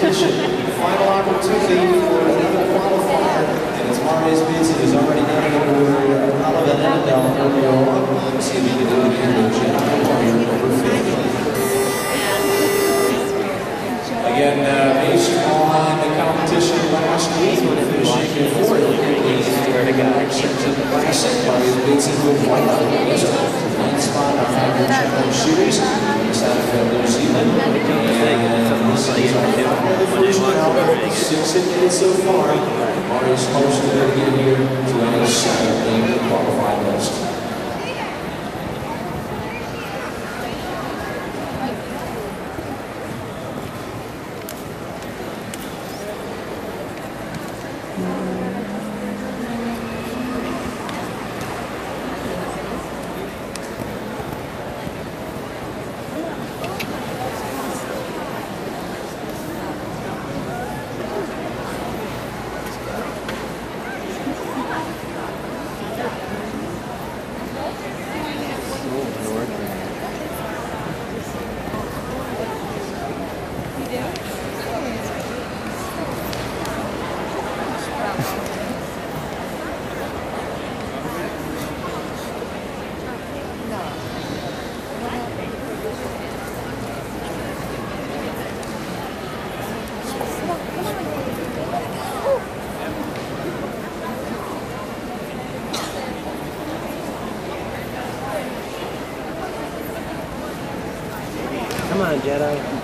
competition. Final opportunity for another qualifier, and it's Marius Benson who's already done it over Oliver Annandale earlier on. Let's see if he can do it here with Jedi warrior number 50. Again, based on the competition last week, finishing fourth in the classic. Marius Benson with white on the list. Ninth spot on average challenge series. South New Zealand. Six hits so far. Marius hopes to get here to a second in the qualifying list. Come on, Jedi.